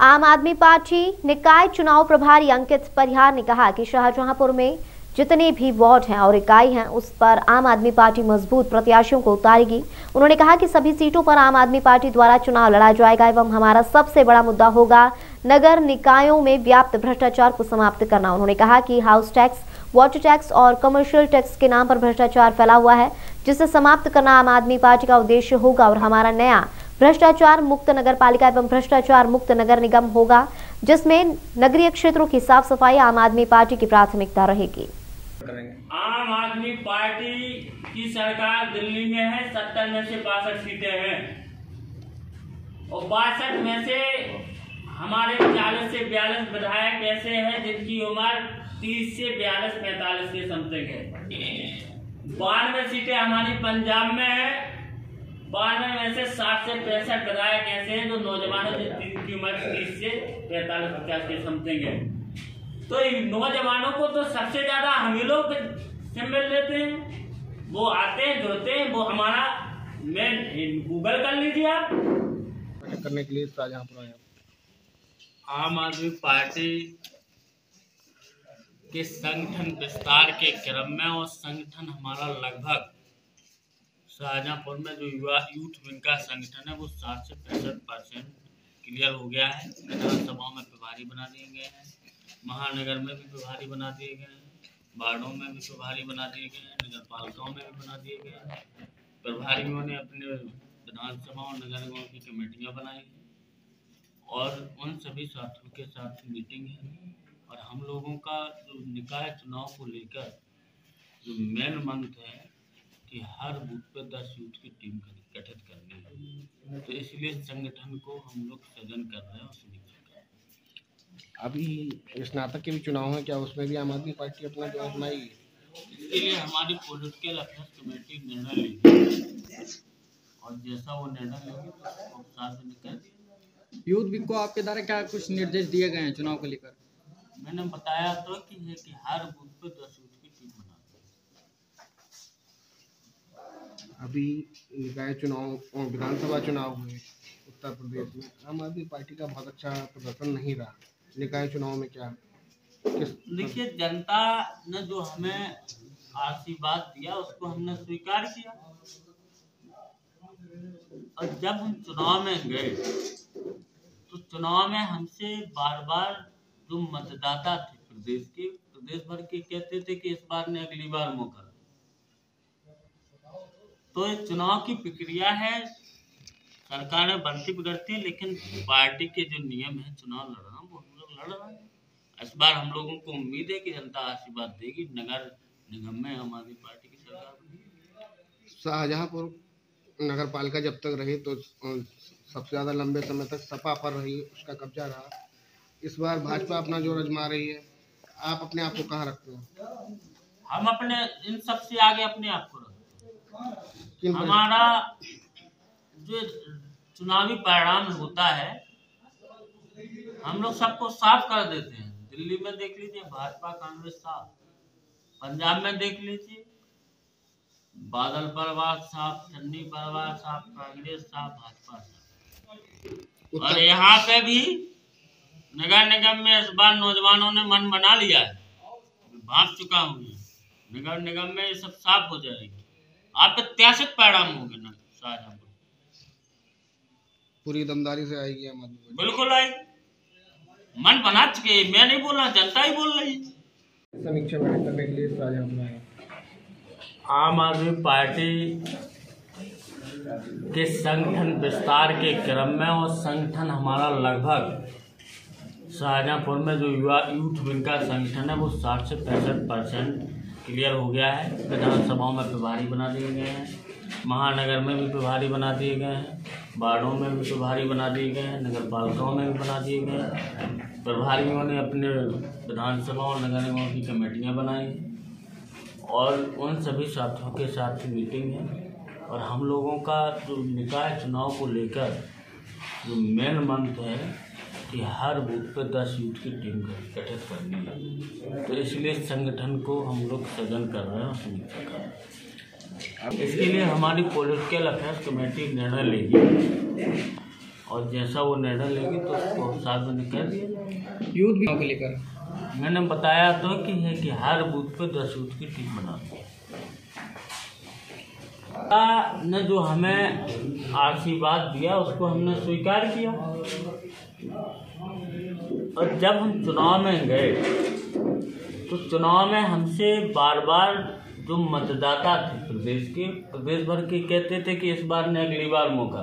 आम आदमी पार्टी निकाय चुनाव प्रभारी अंकित परिहार ने कहा कि शाहजहांपुर में जितने भी वार्ड हैं और इकाई हैं उस पर आम आदमी पार्टी मजबूत प्रत्याशियों को उतारेगी। उन्होंने कहा कि सभी सीटों पर आम आदमी पार्टी द्वारा चुनाव लड़ा जाएगा एवं हमारा सबसे बड़ा मुद्दा होगा नगर निकायों में व्याप्त भ्रष्टाचार को समाप्त करना। उन्होंने कहा कि हाउस टैक्स, वाटर टैक्स और कमर्शियल टैक्स के नाम पर भ्रष्टाचार फैला हुआ है, जिसे समाप्त करना आम आदमी पार्टी का उद्देश्य होगा और हमारा नया भ्रष्टाचार मुक्त नगर पालिका एवं भ्रष्टाचार मुक्त नगर निगम होगा, जिसमें नगरीय क्षेत्रों की साफ सफाई आम आदमी पार्टी की प्राथमिकता रहेगी। आम आदमी पार्टी की सरकार दिल्ली में है, 70 में से 62 सीटें हैं और 62 में से हमारे 40 से 42 विधायक ऐसे हैं जिनकी उम्र 30 से 42-45 के समथिंग है। 92 सीटें हमारी पंजाब में है, 92 में से 60 से 65 विधायक ऐसे हैं जो नौजवानों की उम्र 30 से 45-50 के समथिंग है। तो नौजवानों को तो सबसे ज्यादा हम ही लोग से मिल लेते हैं, वो आते हैं जुड़ते हैं, वो हमारा मेन गूगल कर लीजिए आप करने के लिए शाहजहांपुर आए। आम आदमी पार्टी के संगठन विस्तार के क्रम में और संगठन हमारा लगभग शाहजहांपुर में जो यूथ विंग का संगठन है वो 60 से 65% क्लियर हो गया है। विधानसभाओं में प्रभारी बना दिए गए हैं, महानगर में भी प्रभारी बना दिए गए हैं, वार्डों में भी प्रभारी बना दिए गए हैं, नगर पालिकाओं में भी बना दिए गए हैं। प्रभारियों ने अपने विधानसभा और नगर निगमों की कमेटियां बनाई और उन सभी साथियों के साथ मीटिंग है और हम लोगों का जो निकाय चुनाव को लेकर जो मेन मंत्र है कि हर बूथ पे 10 यूथ की टीम गठित करनी है, तो इसलिए संगठन को हम लोग सृजन कर रहे हैं और समीक्षा कर रहे हैं। अभी स्नातक के भी चुनाव है, क्या उसमें भी आम आदमी पार्टी अपना जो आजमाएगी? इसके लिए हमारी पॉलिटिकल अफेयर्स कमेटी निर्णय लेगी और जैसा वो निर्णय लेगी तो साथ में निकल। यूथ विंग को आपके द्वारा क्या कुछ निर्देश दिए गए हैं चुनाव को लेकर? मैंने बताया तो कि हर बूथ पे 10 यूथ की टीम बना दी। अभी निकाय चुनाव और विधानसभा चुनाव हुए उत्तर प्रदेश में, आम आदमी पार्टी का बहुत अच्छा प्रदर्शन नहीं रहा। निकाय चुनाव में क्या देखिए, जनता ने जो हमें आशीर्वाद दिया उसको हमने स्वीकार किया और जब हम चुनाव में गए तो चुनाव में हमसे बार बार जो मतदाता थे प्रदेश भर के कहते थे कि इस बार ने अगली बार मौका। तो ये चुनाव की प्रक्रिया है, सरकारें बनती बिगड़ती है, लेकिन पार्टी के जो नियम है चुनाव लड़ना वो हम लोग लड़ रहे हैं। इस बार हम लोगों को उम्मीद है कि जनता आशीर्वाद देगी, नगर निगम में आम आदमी पार्टी की सरकार बनेगी। शाहजहांपुर नगर पालिका जब तक रही तो सबसे ज़्यादा लंबे समय तक सपा पर रही, उसका कब्जा रहा। इस बार भाजपा अपना जो आजमा रही है, आप अपने आप को कहाँ रखते हैं? हम अपने इन सबसे आगे अपने आप को रखते हैं। हमारा जो चुनावी परिणाम होता है हम लोग सबको साफ कर देते हैं। दिल्ली में देख लीजिए भाजपा कांग्रेस साफ, पंजाब में देख लीजिए बादल परिवार साफ, चन्नी परिवार साफ, कांग्रेस साफ, भाजपा साफ। और यहाँ पे भी नगर निगम में इस बार नौजवानों ने मन बना लिया है, भाग चुका हूँ, नगर निगम में ये सब साफ हो जाएगी। आप ऐतिहासिक परिणाम होंगे ना शाहजहांपुर, पूरी दमदारी से आएगी आम आदमी पार्टी। बिल्कुल आएगी, मन बना चुके, मैं नहीं बोल रहा, जनता ही बोल रही है। समीक्षा बैठक करने के लिए शाहजहांपुर आए। आम आदमी पार्टी के संगठन विस्तार के क्रम में और संगठन हमारा लगभग शाहजहांपुर में जो यूथ विंग का संगठन है वो 60 से 65% क्लियर हो गया है। विधानसभाओं में प्रभारी बना दिए गए हैं, महानगर में भी प्रभारी बना दिए गए हैं, वार्डों में भी प्रभारी बना दिए गए हैं, नगर पालिकाओं में भी बना दिए गए हैं। प्रभारियों ने अपने विधानसभा और नगर निगमों की कमेटियां बनाई और उन सभी साथियों के साथ मीटिंग है और हम लोगों का जो निकाय चुनाव को लेकर जो मेन मंत्र है कि हर बूथ पे 10 यूथ की टीम गठित करनी है, तो इसलिए संगठन को हम लोग सृजन कर रहे हैं और समीक्षा कर रहे हैं। इसके लिए हमारी पॉलिटिकल अफेयर्स कमेटी निर्णय लेगी और जैसा वो निर्णय लेगी तो उसको साथ में कह दिया जाएगा। यूथ भी को लेकर मैंने बताया तो कि हर बूथ पे 10 यूथ की टीम बना दी ने जो हमें आशीर्वाद दिया उसको हमने स्वीकार किया। और जब हम चुनाव में गए तो चुनाव में हमसे बार बार जो मतदाता थे प्रदेश भर के कहते थे कि इस बार ने अगली बार मौका।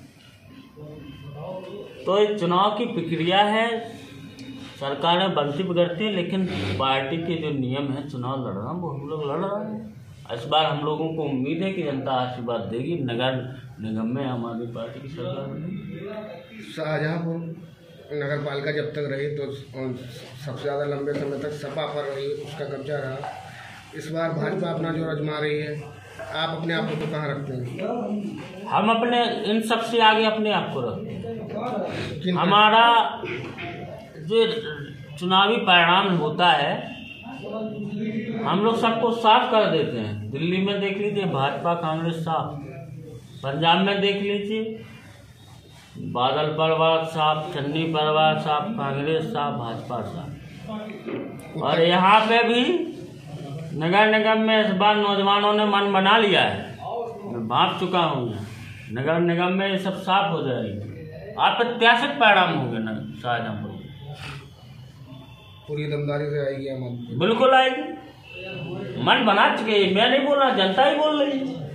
तो इस चुनाव की प्रक्रिया है, सरकारें बनती बिगड़ती हैं, लेकिन पार्टी के जो नियम है चुनाव लड़ना वो हम लोग लड़ रहे हैं। इस बार हम लोगों को उम्मीद है कि जनता आशीर्वाद देगी। नगर निगम में हमारी पार्टी की सरकार बनेगी। शाहजहाँपुर नगर पालिका जब तक रही तो सबसे ज़्यादा लंबे समय तक सपा पर रही, उसका कब्जा रहा। इस बार भाजपा अपना जो आजमा रही है, आप अपने आप को कहाँ रखते हैं? हम अपने इन सबसे आगे अपने आप को रखते हैं। हमारा जो चुनावी परिणाम होता है हम लोग सबको साफ कर देते हैं। दिल्ली में देख लीजिए भाजपा कांग्रेस साफ, पंजाब में देख लीजिए बादल परिवार साफ, चन्नी परिवार साफ, कांग्रेस साफ, भाजपा साफ। और यहाँ पे भी नगर निगम में इस बार नौजवानों ने मन बना लिया है, मैं भाप चुका हूँ। नगर निगम में ये सब साफ हो जाएगी, अप्रत्याशित परिणाम होंगे न शाहजहाँपुर पूरी दमदारी से आएगी। बिल्कुल आएगी, मन बना चुके। मैं नहीं बोल रहा, जनता ही बोल रही है।